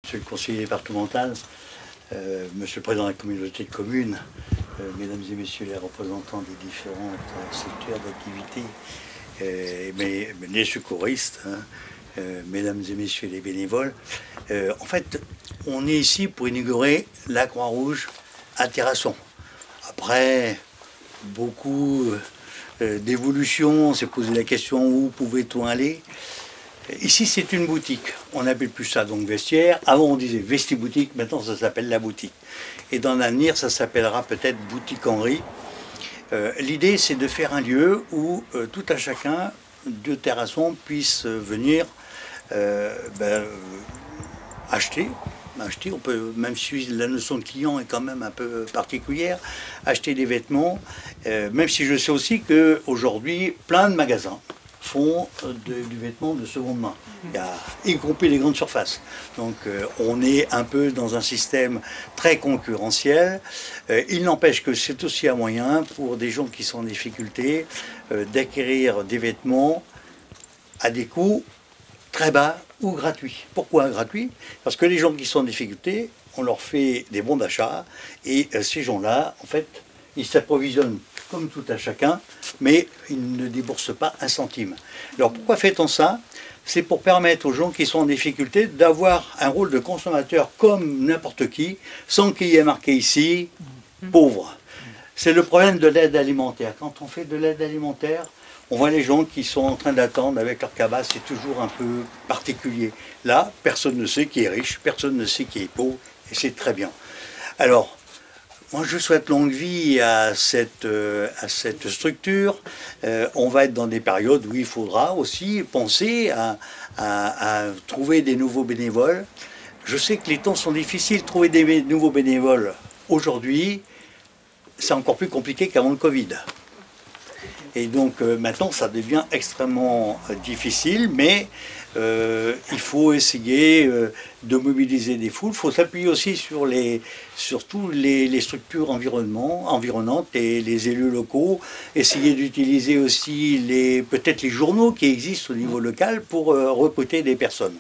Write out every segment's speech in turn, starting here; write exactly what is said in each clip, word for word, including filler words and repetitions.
Monsieur le conseiller départemental, euh, Monsieur le président de la communauté de communes, euh, Mesdames et Messieurs les représentants des différents euh, secteurs d'activité, euh, mais, mais les secouristes, hein, euh, Mesdames et Messieurs les bénévoles, euh, en fait, on est ici pour inaugurer la Croix-Rouge à Terrasson. Après beaucoup euh, d'évolutions, on s'est posé la question où pouvait-on aller. Ici, c'est une boutique. On n'appelle plus ça donc vestiaire. Avant, on disait vesti-boutique. Maintenant, ça s'appelle la boutique. Et dans l'avenir, ça s'appellera peut-être boutique Henri. Euh, L'idée, c'est de faire un lieu où euh, tout à chacun de Terrasson puisse venir euh, ben, acheter. Acheter, on peut, même si la notion de client est quand même un peu particulière, acheter des vêtements. Euh, même si je sais aussi qu'aujourd'hui, plein de magasins font de, du vêtement de seconde main, il y a, y compris les grandes surfaces. Donc euh, on est un peu dans un système très concurrentiel. Euh, il n'empêche que c'est aussi un moyen pour des gens qui sont en difficulté euh, d'acquérir des vêtements à des coûts très bas ou gratuits. Pourquoi gratuits? Parce que les gens qui sont en difficulté, on leur fait des bons d'achat et euh, ces gens-là, en fait, ils s'approvisionnent comme tout à chacun, mais ils ne déboursent pas un centime. Alors pourquoi fait-on ça? C'est pour permettre aux gens qui sont en difficulté d'avoir un rôle de consommateur comme n'importe qui, sans qu'il y ait marqué ici « pauvre ». C'est le problème de l'aide alimentaire. Quand on fait de l'aide alimentaire, on voit les gens qui sont en train d'attendre avec leur cabas, c'est toujours un peu particulier. Là, personne ne sait qui est riche, personne ne sait qui est pauvre, et c'est très bien. Alors, moi, je souhaite longue vie à cette, euh, à cette structure. Euh, on va être dans des périodes où il faudra aussi penser à, à, à trouver des nouveaux bénévoles. Je sais que les temps sont difficiles. Trouver des nouveaux bénévoles aujourd'hui, c'est encore plus compliqué qu'avant le Covid. Et donc euh, maintenant, ça devient extrêmement euh, difficile, mais euh, il faut essayer euh, de mobiliser des foules. Il faut s'appuyer aussi sur, les, sur tous les, les structures environnantes et les élus locaux. Essayer d'utiliser aussi les, peut-être les journaux qui existent au niveau local pour euh, recruter des personnes.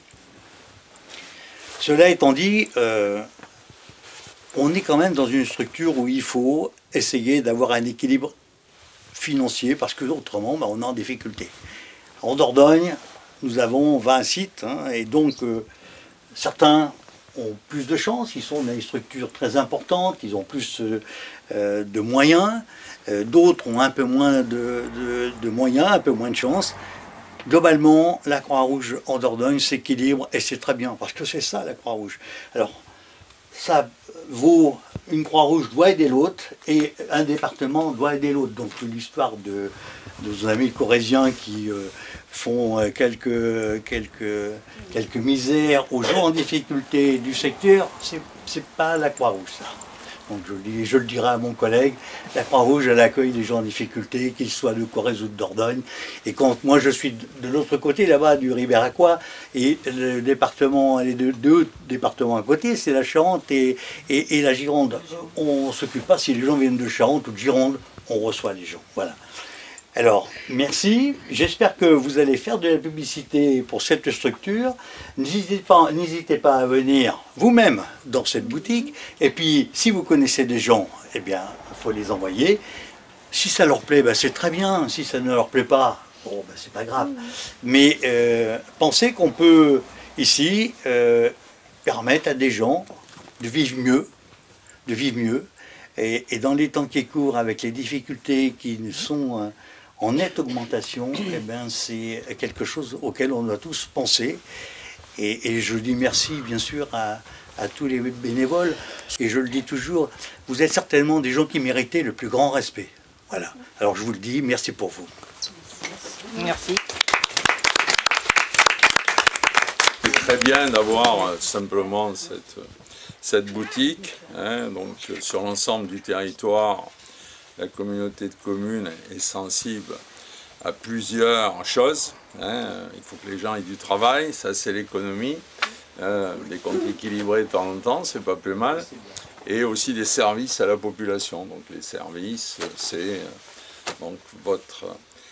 Cela étant dit, euh, on est quand même dans une structure où il faut essayer d'avoir un équilibre financier, parce que autrement, ben, on est en difficulté. En Dordogne, nous avons vingt sites, hein, et donc euh, certains ont plus de chance, ils sont dans des structures très importantes, ils ont plus euh, euh, de moyens, euh, d'autres ont un peu moins de, de, de moyens, un peu moins de chance. Globalement, la Croix-Rouge en Dordogne s'équilibre, et c'est très bien, parce que c'est ça la Croix-Rouge. Alors, ça vaut, une Croix-Rouge doit aider l'autre et un département doit aider l'autre. Donc l'histoire de, de nos amis corésiens qui euh, font quelques, quelques, quelques misères aux gens en difficulté du secteur, c'est pas la Croix-Rouge ça. Donc je, dis, je le dirai à mon collègue, la Croix-Rouge, elle accueille des gens en difficulté, qu'ils soient de Corrèze ou de Dordogne. Et quand moi je suis de l'autre côté, là-bas, du Ribéracois, et le département, les deux, deux départements à côté, c'est la Charente et, et, et la Gironde. On ne s'occupe pas si les gens viennent de Charente ou de Gironde, on reçoit les gens. Voilà. Alors, merci. J'espère que vous allez faire de la publicité pour cette structure. N'hésitez pas, n'hésitez pas à venir vous-même dans cette boutique. Et puis, si vous connaissez des gens, eh bien, il faut les envoyer. Si ça leur plaît, ben, c'est très bien. Si ça ne leur plaît pas, bon, ben, c'est pas grave. Mais euh, pensez qu'on peut, ici, euh, permettre à des gens de vivre mieux, de vivre mieux. Et, et dans les temps qui courent, avec les difficultés qui sont euh, en nette augmentation, eh ben, c'est quelque chose auquel on doit tous penser. Et, et je dis merci, bien sûr, à, à tous les bénévoles. Et je le dis toujours, vous êtes certainement des gens qui méritez le plus grand respect. Voilà. Alors je vous le dis, merci pour vous. Merci. C'est très bien d'avoir euh, simplement cette, cette boutique. Hein, donc, sur l'ensemble du territoire, la communauté de communes est sensible à plusieurs choses. Hein. Il faut que les gens aient du travail, ça c'est l'économie. Euh, des comptes équilibrés de temps en temps, c'est pas plus mal. Et aussi des services à la population. Donc les services, c'est donc votre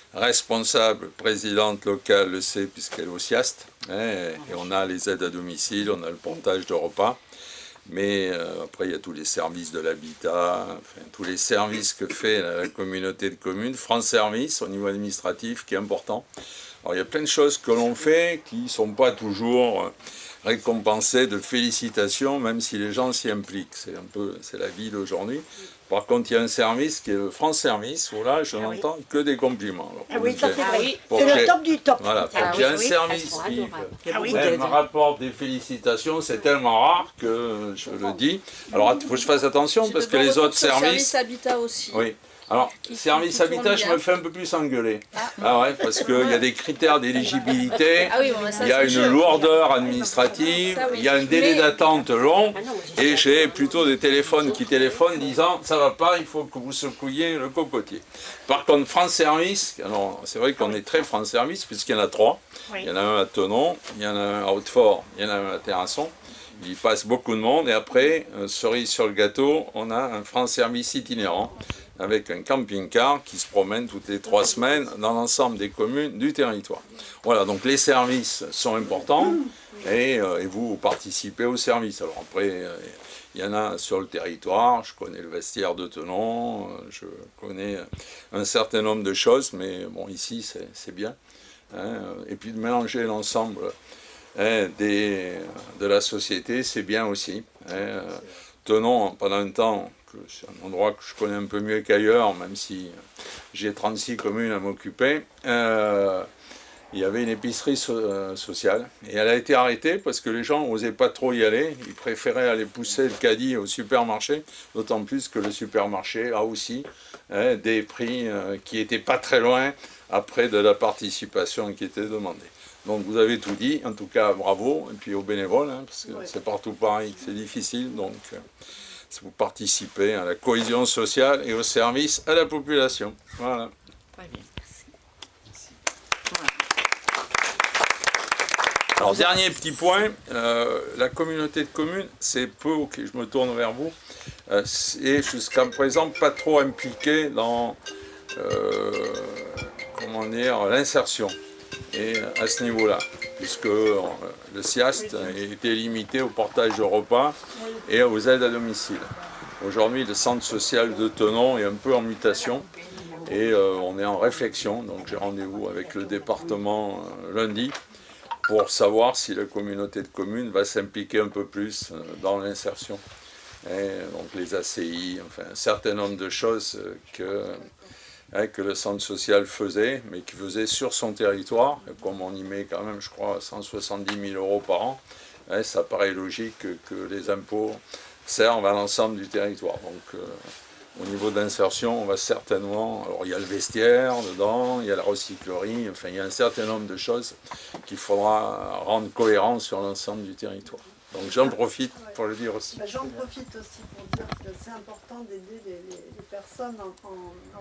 responsable, présidente locale le sait puisqu'elle est au SIAST, hein, et on a les aides à domicile, on a le portage de repas, mais euh, après il y a tous les services de l'habitat, enfin, tous les services que fait la, la communauté de communes, France Service au niveau administratif qui est important. Alors il y a plein de choses que l'on fait qui ne sont pas toujours récompensées de félicitations, même si les gens s'y impliquent, c'est un peu, c'est la vie d'aujourd'hui. Par contre, il y a un service qui est le France Service, où là, je ah n'entends oui. que des compliments. Alors, ah oui, ça c'est ah oui. le top du top. Voilà, ah j'ai oui, un oui. service qui ah oui. me rapporte des félicitations, c'est tellement rare que je le dis. Alors, il faut que je fasse attention, parce que les autres services... Service Habitat aussi. Oui. Alors, qui, service qui habitat, je me fais un peu plus engueuler. Ah, ah ouais, parce qu'il y a des critères d'éligibilité, ah oui, bon, il y a une jeu. lourdeur administrative, ça, oui. il y a un délai Mais... d'attente long, ah non, et j'ai plutôt des téléphones qui téléphonent disant « ça va pas, il faut que vous secouiez le cocotier ». Par contre, France Service, c'est vrai qu'on est très France Service, puisqu'il y en a trois. Oui. Il y en a un à Thonon, il y en a un à Hautefort, il y en a un à Terrasson. Il passe beaucoup de monde, et après, cerise sur le gâteau, on a un France Service itinérant, avec un camping-car qui se promène toutes les trois semaines dans l'ensemble des communes du territoire. Voilà, donc les services sont importants et, euh, et vous participez aux services. Alors après, euh, il y en a sur le territoire, je connais le vestiaire de Thonon, euh, je connais un certain nombre de choses, mais bon, ici c'est bien. Hein, et puis de mélanger l'ensemble hein, des, de la société, c'est bien aussi. Hein. Thonon, pendant un temps, c'est un endroit que je connais un peu mieux qu'ailleurs, même si j'ai trente-six communes à m'occuper, euh, il y avait une épicerie so euh, sociale, et elle a été arrêtée parce que les gens n'osaient pas trop y aller, ils préféraient aller pousser le caddie au supermarché, d'autant plus que le supermarché a aussi hein, des prix euh, qui n'étaient pas très loin après de la participation qui était demandée. Donc vous avez tout dit, en tout cas bravo, et puis aux bénévoles, hein, parce que ouais. c'est partout pareil, c'est difficile, donc euh, vous participez à la cohésion sociale et au service à la population. Voilà. Très bien, merci. Merci. Voilà. Alors dernier petit point, euh, la communauté de communes, c'est peu, ok, je me tourne vers vous, euh, et jusqu'à présent pas trop impliqué dans, euh, comment dire, l'insertion. Et à ce niveau-là, puisque le SIAST était limité au portage de repas et aux aides à domicile. Aujourd'hui, le centre social de Thonon est un peu en mutation et euh, on est en réflexion, donc j'ai rendez-vous avec le département euh, lundi pour savoir si la communauté de communes va s'impliquer un peu plus euh, dans l'insertion. Donc les A C I, enfin un certain nombre de choses que... Hein, que le centre social faisait, mais qui faisait sur son territoire, et comme on y met quand même, je crois, cent soixante-dix mille euros par an, hein, ça paraît logique que, que les impôts servent à l'ensemble du territoire. Donc, euh, au niveau d'insertion, on va certainement... Alors, il y a le vestiaire dedans, il y a la recyclerie, enfin, il y a un certain nombre de choses qu'il faudra rendre cohérentes sur l'ensemble du territoire. Donc j'en profite pour le dire aussi. Bah, j'en profite aussi pour dire que c'est important d'aider les, les, les personnes en, en, en,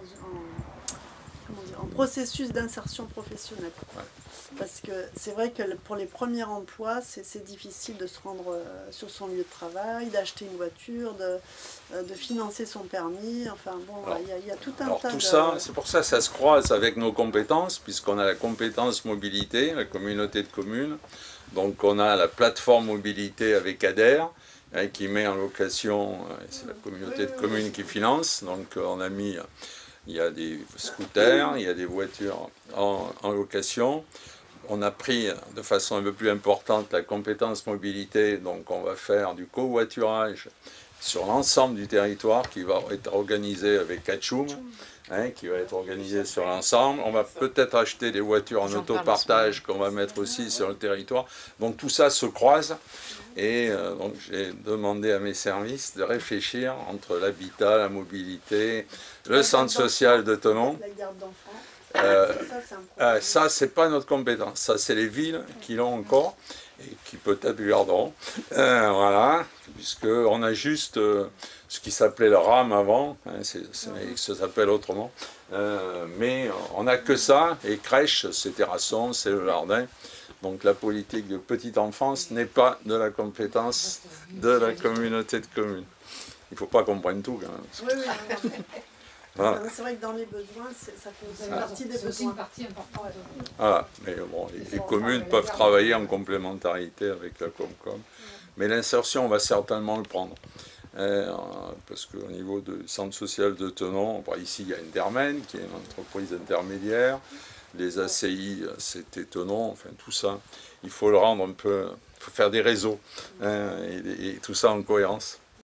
comment dire, en processus d'insertion professionnelle. Ouais. Parce que c'est vrai que pour les premiers emplois, c'est difficile de se rendre euh, sur son lieu de travail, d'acheter une voiture, de, euh, de financer son permis. Enfin bon, il y, y a tout un alors, tas tout de... ça, c'est pour ça que ça se croise avec nos compétences, puisqu'on a la compétence mobilité, la communauté de communes. Donc on a la plateforme mobilité avec A D E R, hein, qui met en location, c'est la communauté de communes qui finance, donc on a mis, il y a des scooters, il y a des voitures en, en location. On a pris de façon un peu plus importante la compétence mobilité, donc on va faire du covoiturage sur l'ensemble du territoire qui va être organisé avec Catchoum. Hein, qui va être organisé sur l'ensemble. On va peut-être acheter des voitures en autopartage qu'on va mettre aussi sur le territoire. Donc tout ça se croise et euh, donc j'ai demandé à mes services de réfléchir entre l'habitat, la mobilité, le centre social de Thonon. La garde d'enfants. Euh, euh, ça, c'est pas notre compétence. Ça, c'est les villes qui l'ont encore et qui peut-être le garderont. Euh, voilà, puisqu'on a juste euh, ce qui s'appelait le RAM avant, hein, ça s'appelle autrement, euh, mais on n'a que ça, et crèche, c'est terrasson, c'est le jardin. Donc la politique de petite enfance n'est pas de la compétence de la communauté de communes. Il ne faut pas qu'on prenne tout quand même. Oui, oui, oui. Voilà. C'est vrai que dans les besoins, c'est- ça fait une Ah. partie des C'est aussi une besoins. partie importante. Voilà. Mais bon, les, les communes peuvent travailler en complémentarité avec la Comcom. Mais l'insertion, on va certainement le prendre. Euh, parce qu'au niveau du centre social de Tenon, bon, ici il y a Intermen, qui est une entreprise intermédiaire. Les A C I, c'est étonnant, enfin tout ça. Il faut le rendre un peu, il faut faire des réseaux, hein, et, et tout ça en cohérence.